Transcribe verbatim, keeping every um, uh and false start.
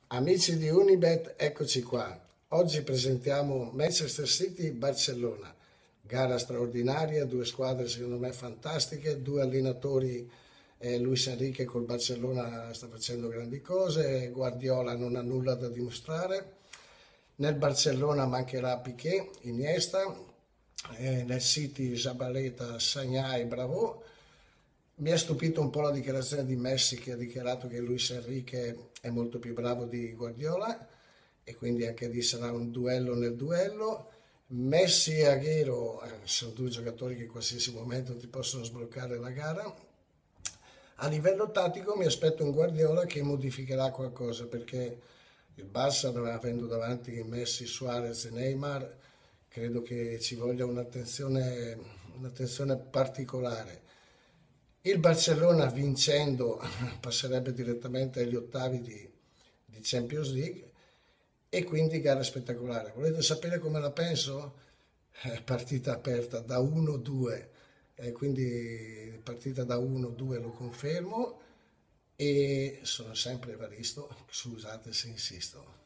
Amici di Unibet, eccoci qua. Oggi presentiamo Manchester City-Barcellona. Gara straordinaria, due squadre secondo me fantastiche, due allenatori, eh, Luis Enrique col Barcellona sta facendo grandi cose, Guardiola non ha nulla da dimostrare. Nel Barcellona mancherà Piqué, Iniesta, eh, nel City Zabaleta, Sagna e Bravo. Mi ha stupito un po' la dichiarazione di Messi che ha dichiarato che Luis Enrique è molto più bravo di Guardiola e quindi anche lì sarà un duello nel duello. Messi e Agüero eh, sono due giocatori che in qualsiasi momento ti possono sbloccare la gara. A livello tattico mi aspetto un Guardiola che modificherà qualcosa perché il Barça, avendo davanti Messi, Suarez e Neymar, credo che ci voglia un'attenzione, un'attenzione particolare. Il Barcellona vincendo passerebbe direttamente agli ottavi di, di Champions League e quindi gara spettacolare. Volete sapere come la penso? Eh, partita aperta da uno due, eh, quindi partita da uno due lo confermo e sono sempre Evaristo, scusate se insisto.